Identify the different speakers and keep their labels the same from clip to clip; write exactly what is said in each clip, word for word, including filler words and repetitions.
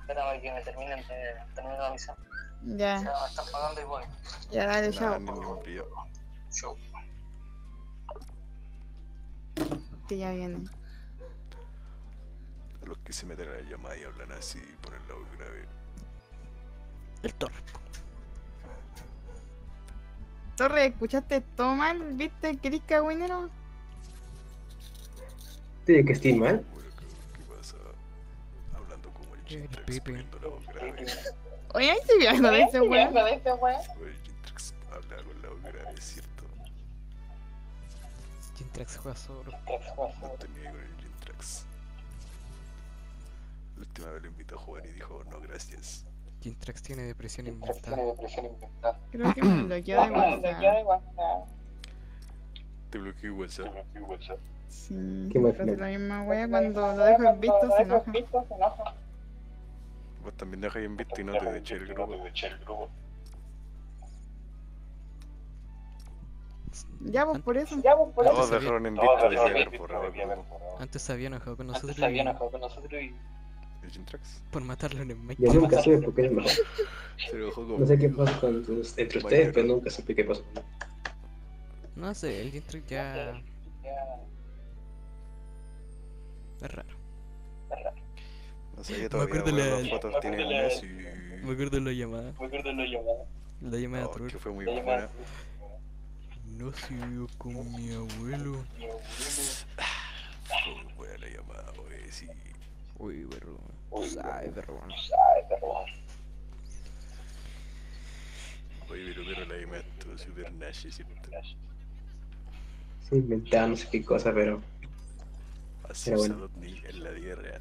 Speaker 1: Espérame que me terminen de terminar la misión.
Speaker 2: Ya.
Speaker 1: O sea, me están pagando y voy.
Speaker 2: Ya, dale,
Speaker 3: Nada,
Speaker 2: chao.
Speaker 3: ni un brillo.
Speaker 1: Show.
Speaker 2: Que ya viene.
Speaker 3: A los que se meten a la llamada y hablan así por el lado grave.
Speaker 4: El Torre.
Speaker 2: Torre, ¿escuchaste todo mal? ¿Viste que eres cagüinero?
Speaker 5: ¿Tiene que estar mal?
Speaker 3: Bueno, ¿qué, qué pasa? Hablando como el
Speaker 4: El
Speaker 3: Jintrax,
Speaker 4: Pepe.
Speaker 3: poniendo la voz grave.
Speaker 2: Oye, ahí estoy viendo de ese weón.
Speaker 3: O el Jintrax habla con la voz grave, es cierto.
Speaker 4: Jintrax juega solo.
Speaker 3: No tenía con el Jintrax. La última vez lo invitó a jugar y dijo no gracias.
Speaker 4: Jintrax tiene depresión inventada.
Speaker 2: Creo que me bloqueó de WhatsApp.
Speaker 3: Te bloqueé WhatsApp.
Speaker 2: Sí,
Speaker 5: Qué mal
Speaker 2: hace
Speaker 5: plan.
Speaker 2: la misma wea cuando lo dejo en visto se enoja.
Speaker 3: Vos también dejas en visto y no te eché el grupo.
Speaker 2: Ya, pues por eso.
Speaker 3: Todos dejaron en visto de haber borrado el grupo.
Speaker 4: Antes se había enojado con nosotros
Speaker 1: Antes había
Speaker 4: y-
Speaker 1: enojado con nosotros y...
Speaker 3: ¿El Jintrax?
Speaker 4: por matarlo en el mic.
Speaker 5: Yo nunca supe por qué es mejor.
Speaker 3: Se enojó como...
Speaker 5: No sé qué pasó con tus- entre ustedes, pero nunca supe qué pasó.
Speaker 4: No sé, el Jintrax ya es raro.
Speaker 3: No sé, yo
Speaker 4: Me
Speaker 3: todavía
Speaker 4: acuerdo
Speaker 3: veo
Speaker 4: la-
Speaker 3: las fotos, tiene el mes y...
Speaker 4: Me acuerdo de la llamada.
Speaker 1: Me acuerdo de la llamada.
Speaker 4: La llamada
Speaker 3: No,
Speaker 4: troll.
Speaker 3: que fue muy buena.
Speaker 4: No se vio con mi abuelo.
Speaker 3: Fue muy buena la llamada, wey, sí.
Speaker 4: Uy, perro. Ay, perro.
Speaker 1: Ay, perro.
Speaker 3: Oye, pero pero la llamada estuvo super nashi, ¿cierto?
Speaker 5: Se inventaron no sé qué cosa, pero
Speaker 3: Así
Speaker 5: Pero
Speaker 3: usa
Speaker 5: bueno.
Speaker 3: Dotney en la vida real.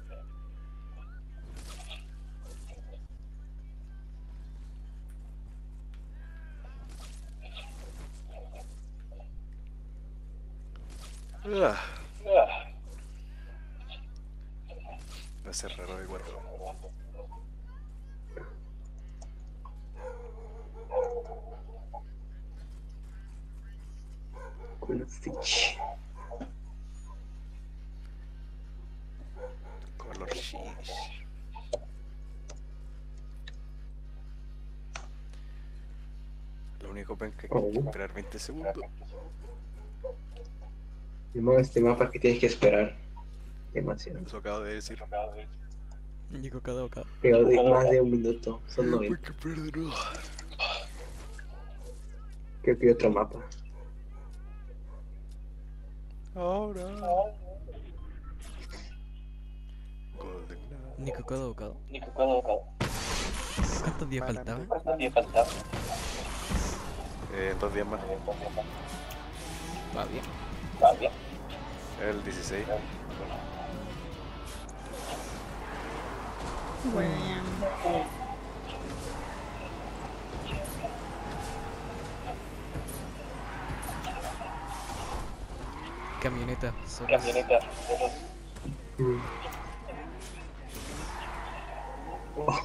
Speaker 3: Ah,
Speaker 1: Ah,
Speaker 3: va a ser raro de cuatro.
Speaker 5: con Stitch.
Speaker 3: Color shish. Lo único penca es que hay que esperar veinte segundos.
Speaker 5: El modo este mapa que tienes que esperar demasiado.
Speaker 3: Eso acabo de decir.
Speaker 4: Llegó cada boca.
Speaker 5: Pero de más de un minuto, son
Speaker 3: Hay
Speaker 5: noventa.
Speaker 3: que esperar de nuevo.
Speaker 5: Creo que hay otro mapa.
Speaker 3: Ahora. Golden Knight.
Speaker 4: Nico cada bocado.
Speaker 1: Nico, cada bocado.
Speaker 4: ¿Cuántos días faltaban?
Speaker 1: ¿Cuántos días faltaban?
Speaker 3: Eh, dos días más.
Speaker 4: Va bien.
Speaker 1: Va bien.
Speaker 3: El dieciséis.
Speaker 2: Bueno.
Speaker 4: Camioneta. Solo.
Speaker 1: Camioneta.
Speaker 5: Mm. Oh,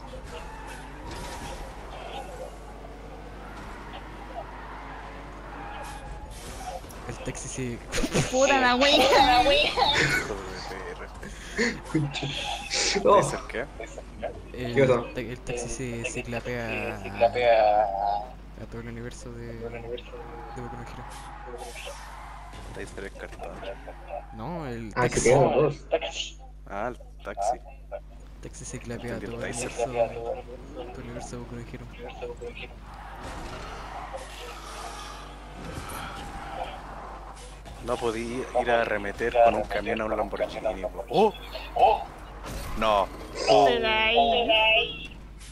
Speaker 4: El taxi se.
Speaker 2: Puta la wea. La wea.
Speaker 3: Hijo de
Speaker 5: concha.
Speaker 3: P R.
Speaker 5: Oh,
Speaker 3: ¿Te acerqué?
Speaker 4: El,
Speaker 5: ¿Qué pasó?
Speaker 4: ta- el taxi se, se clapea
Speaker 1: Se
Speaker 4: a,
Speaker 1: clapea
Speaker 4: a todo el universo de, de Boku no Hero.
Speaker 3: Te hice tres cartones.
Speaker 4: No, el
Speaker 5: ah, se
Speaker 4: taxi,
Speaker 5: quedaron dos.
Speaker 1: taxi.
Speaker 3: Ah, el taxi.
Speaker 4: taxi se clapea a
Speaker 3: Entendí
Speaker 4: todo
Speaker 3: el
Speaker 4: el
Speaker 3: taxi.
Speaker 4: universo, todo el universo de Boku no Hero.
Speaker 3: No podí ir a arremeter con un camión a un Lamborghini. po. ¡Oh! No.
Speaker 2: Espera ahí.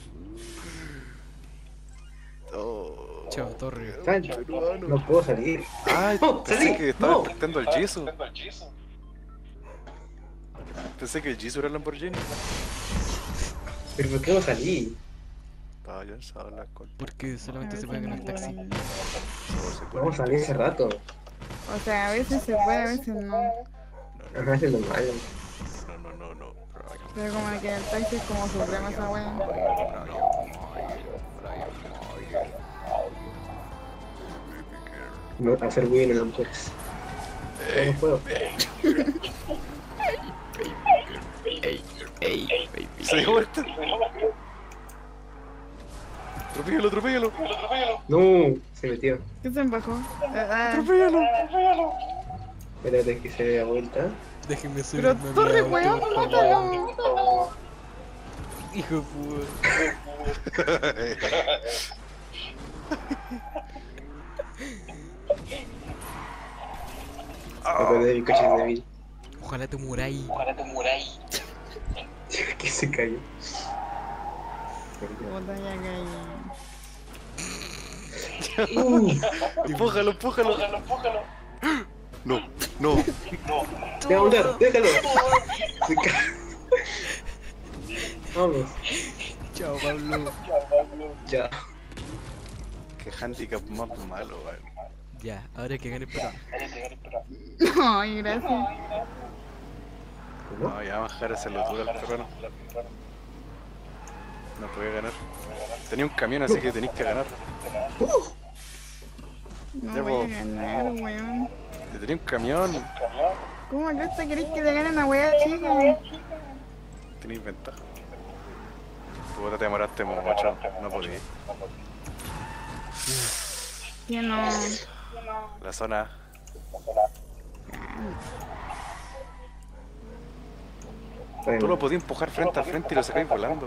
Speaker 3: Oh.
Speaker 4: Chao, Torre.
Speaker 5: Sancho, no puedo salir.
Speaker 3: Ay,
Speaker 5: No,
Speaker 3: pensé
Speaker 5: salí,
Speaker 3: que estaba
Speaker 5: no.
Speaker 3: despertando el Jisoo. Pensé que el Jisoo era el Lamborghini.
Speaker 5: ¿Pero por qué no salí?
Speaker 3: Estaba ya en la con.
Speaker 4: Porque solamente se puede ganar el taxi.
Speaker 3: Solo se pone
Speaker 5: Vamos a salir hace rato.
Speaker 2: O sea, a veces se puede, a veces no.
Speaker 5: A veces lo malo.
Speaker 3: No, no, no, no.
Speaker 2: Pero como que el taxi es como supremo esa wea.
Speaker 5: No, hacer bien en el pues. No puedo.
Speaker 3: Ey,
Speaker 4: Ey, baby.
Speaker 3: Se dio vuelta. Atropéllalo, atropéllalo.
Speaker 5: No, se metió.
Speaker 2: ¿Qué se embajó? Ah,
Speaker 3: Atropéllalo.
Speaker 5: Espérate que se dé la vuelta.
Speaker 4: Déjenme subir.
Speaker 2: pero torre, weón, mátalo.
Speaker 4: Hijo de puta.
Speaker 5: Me acordé de mi coche de débil.
Speaker 4: Ojalá te muráis.
Speaker 5: Que se cayó.
Speaker 2: Puta, ya caí.
Speaker 5: Uh,
Speaker 3: Empújalo, empújalo. No, no.
Speaker 5: te va a hundar, déjalo. Se ca- Vamos,
Speaker 4: Chao, Pablo.
Speaker 5: ya.
Speaker 3: Qué handicap más malo, weón.
Speaker 4: Ya, ahora que gane para.
Speaker 2: Ay, gracias.
Speaker 5: ¿Cómo?
Speaker 3: No, ya vamos a dejar hacerlo tú al peruano. No puede ganar. Tenía un camión, así que tenéis que ganar.
Speaker 2: No
Speaker 3: Ya,
Speaker 2: voy
Speaker 3: po.
Speaker 2: a ganar, weón.
Speaker 3: Te tenía un camión.
Speaker 2: ¿Cómo acá te querés que te gane una wea chica?
Speaker 3: Tenéis ventaja. Puta, te demoraste mucho. No podías.
Speaker 2: Que no.
Speaker 3: La zona. Tú lo podías empujar frente a frente y lo sacáis volando.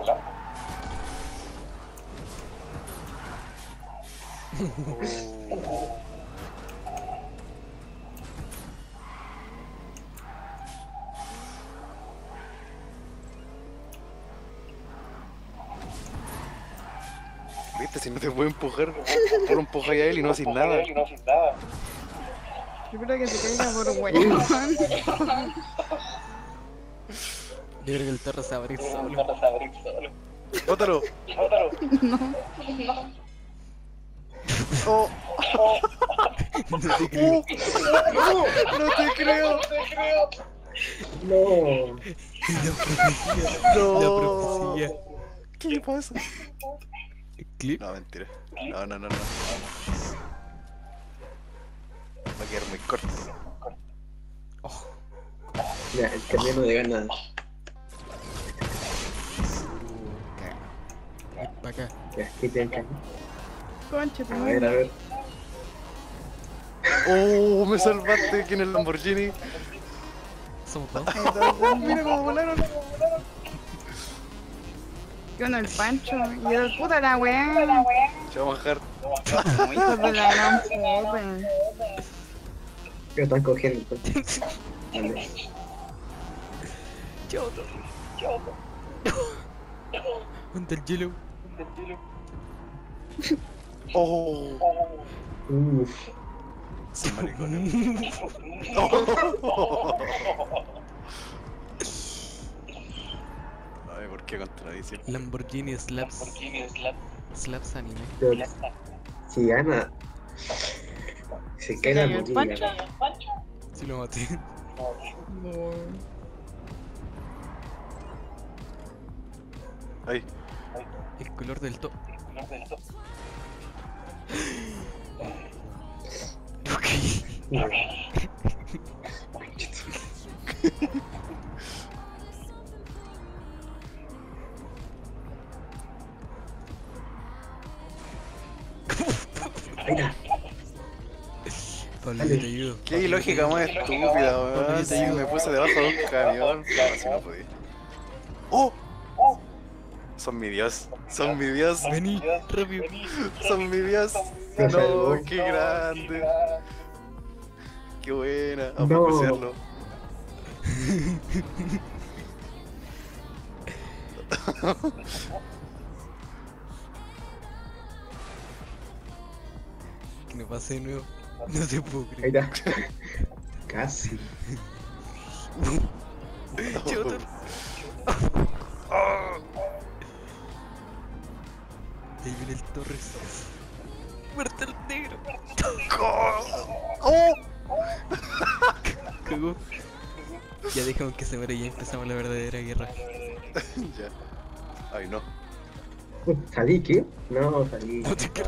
Speaker 3: Viste, si no te puede empujar, tú lo empujas a él y no haces nada.
Speaker 2: Yo creo que se caiga por weón.
Speaker 4: Yo creo que el torre se va a abrir solo.
Speaker 3: ¡Bótalo!
Speaker 2: No.
Speaker 3: ¡Oh!
Speaker 4: No te creo.
Speaker 3: ¡No te creo!
Speaker 5: No.
Speaker 4: La profecía.
Speaker 3: ¡No!
Speaker 4: La profecía.
Speaker 3: ¿Qué le pasa?
Speaker 4: Clip.
Speaker 3: No, mentira. No, no, no, no. Va a quedar muy corto.
Speaker 4: Oh,
Speaker 5: Ya, el camión no de ganas.
Speaker 4: ven para acá.
Speaker 5: Ya, quita el camión.
Speaker 2: Concha, tu
Speaker 5: A ver, a
Speaker 2: madre.
Speaker 5: ver.
Speaker 3: ¡Oh! Me salvaste aquí en el Lamborghini.
Speaker 4: Somos dos.
Speaker 3: ¡Oh! Mira cómo volaron.
Speaker 2: Yo no el Pancho. Y el puta la weá.
Speaker 3: Se va a bajar.
Speaker 2: Hijo de la gran puta.
Speaker 5: Pero están cogiendo entonces. Vale.
Speaker 4: Chao, torre. ¿Dónde el hielo?
Speaker 3: ¡Oh!
Speaker 5: Uff.
Speaker 3: Son maricones. ¡Oh! Ay, ¿por qué contradicción?
Speaker 4: Lamborghini Slaps. Slaps anime.
Speaker 5: Pero si gana, se cae la
Speaker 2: cayó el
Speaker 5: mochila.
Speaker 4: Si lo maté.
Speaker 2: No.
Speaker 3: Ay,
Speaker 4: El color del top. Ok.
Speaker 5: Mira,
Speaker 4: Pablo, yo te ayudo.
Speaker 3: qué ilógica más estúpida, weón. Si me puse debajo de un camión. No, así no podía. ¡Oh! Son mi dios, son mi dios,
Speaker 4: Vení, rápido.
Speaker 3: son mi dios.
Speaker 5: Lo salvó.
Speaker 3: No, qué grande. Qué buena, a
Speaker 5: No.
Speaker 3: pasearlo.
Speaker 4: Que me pase de nuevo. No te puedo
Speaker 5: ahí
Speaker 4: creer.
Speaker 5: está. Casi.
Speaker 4: Chao, torre. Ahí viene el Torres. Muerte al negro.
Speaker 3: ¡Oh!
Speaker 4: Cagó. Ya dejamos que se muera y ya empezamos la verdadera guerra.
Speaker 3: Ya. Ay, no.
Speaker 5: ¿Salí qué? No, salí.
Speaker 4: No te creo.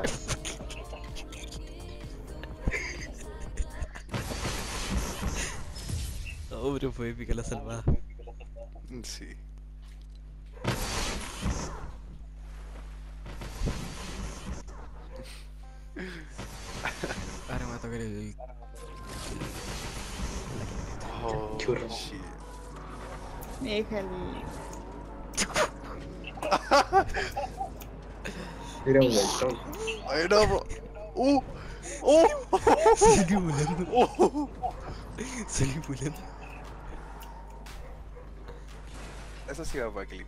Speaker 4: Oh, pero fue épica la salvada.
Speaker 3: Sí. Oh,
Speaker 5: Churro.
Speaker 3: shit.
Speaker 2: Déjale.
Speaker 5: Era un montón.
Speaker 3: Ay, no, bro. Uh, uh,
Speaker 4: Salí volando.
Speaker 3: uh.
Speaker 4: Salí volando.
Speaker 3: Eso sí va para clip.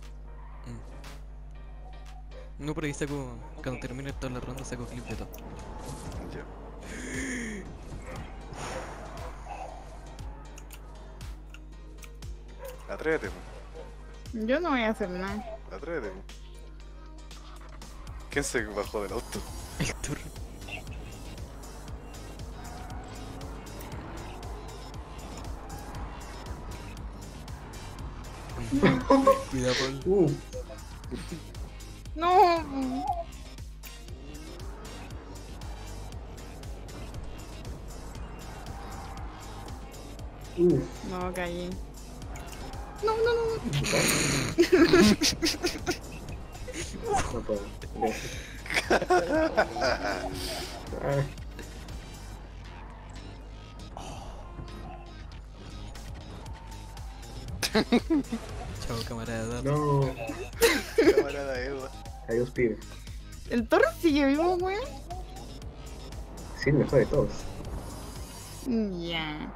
Speaker 4: No, por ahí saco. Cuando termine toda la ronda saco clip de todo.
Speaker 3: Ya. Atrévete, po.
Speaker 2: Yo no voy a hacer nada.
Speaker 3: Atrévete, po. ¿Quién se bajó del auto?
Speaker 4: El turno. Cuidado, Paul.
Speaker 5: Uh,
Speaker 2: No.
Speaker 5: uh.
Speaker 2: No, caí. No, no, no.
Speaker 5: No puedo. Ah,
Speaker 4: Chao, camarada.
Speaker 5: no.
Speaker 3: Camarada Eva.
Speaker 5: Adiós, pibe.
Speaker 2: ¿El Torre sigue vivo, weón?
Speaker 5: Sí, el mejor de todos.
Speaker 2: Ya.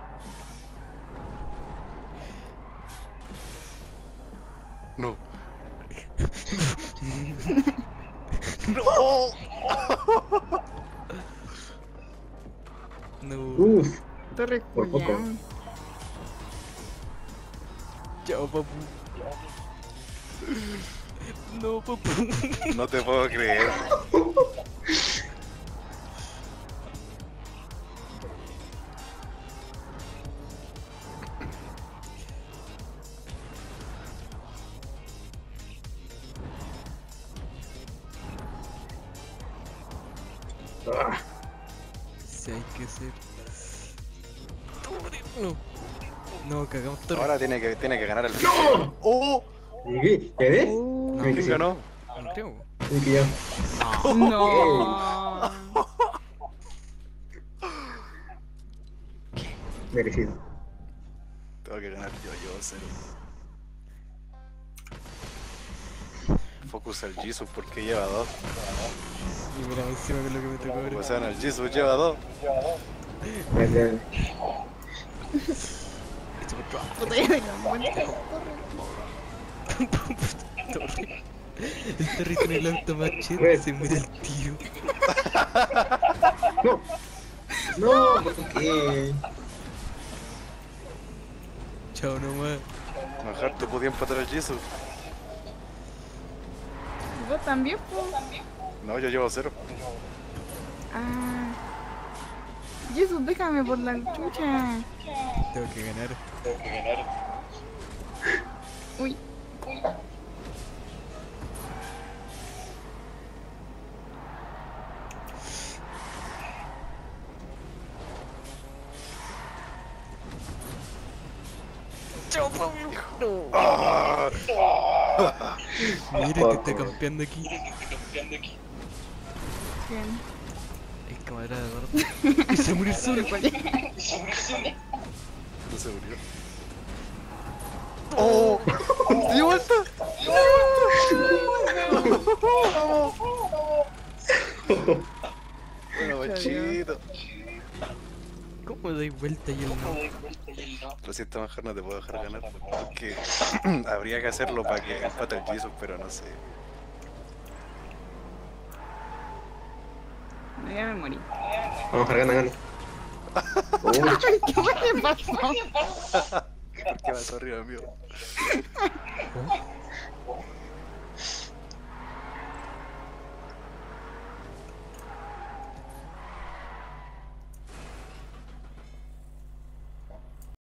Speaker 3: No. No.
Speaker 4: No.
Speaker 5: Uf.
Speaker 2: Torre
Speaker 5: Por poco.
Speaker 2: culiao.
Speaker 4: Chao, papu. No, papu.
Speaker 3: No te puedo creer.
Speaker 5: Ah,
Speaker 4: Si hay que ser. No. No, cagamos torre.
Speaker 3: Ahora tiene que, tiene que ganar el.
Speaker 5: ¡No!
Speaker 3: ¡Oh!
Speaker 5: ¿Llegué? ¿Quedé?
Speaker 2: Oh,
Speaker 5: Tiene que
Speaker 3: ¿Quién
Speaker 5: ser.
Speaker 3: ganó?
Speaker 4: No creo.
Speaker 5: Tiene que ya.
Speaker 2: no.
Speaker 5: Merecido.
Speaker 3: Tengo que ganar yo, yo, cero. Focus al Jesus porque lleva dos.
Speaker 4: Y mira, encima con lo que me tocó ahora.
Speaker 3: O sea, el Jesus lleva dos.
Speaker 5: Ya, ya.
Speaker 4: Esto fue drop.
Speaker 2: Puta, ya me muerto.
Speaker 4: Torre. El Torre con el auto machete
Speaker 5: Red.
Speaker 4: se muere el tiro.
Speaker 5: No. No, ¿por qué?
Speaker 4: Chao nomás.
Speaker 3: Mejor te podía empatar al Jesus.
Speaker 2: ¿Vos también, po?
Speaker 3: No, yo llevo cero.
Speaker 2: Ah. Jesús, déjame por la chucha.
Speaker 4: Tengo que ganar.
Speaker 2: Uy.
Speaker 4: Chao, Pablo. No.
Speaker 3: ¡Ah!
Speaker 4: Mira que está campeando aquí.
Speaker 2: ¿Quién?
Speaker 4: El camarada gordo. Y se murió solo.
Speaker 3: No se murió. ¡Oh! ¡Dio vuelta! Bueno, machito.
Speaker 4: ¿Cómo dais vuelta y el no?
Speaker 3: Lo siento, mejor no te puedo dejar ganar. Porque habría que hacerlo para que empate el Jesus, pero no sé.
Speaker 2: No, ya me morí.
Speaker 5: Vamos a ganar, gana. Uy,
Speaker 2: ¿Qué me pasó?
Speaker 3: ¿Por qué vas arriba, amigo?
Speaker 4: ¿Oh?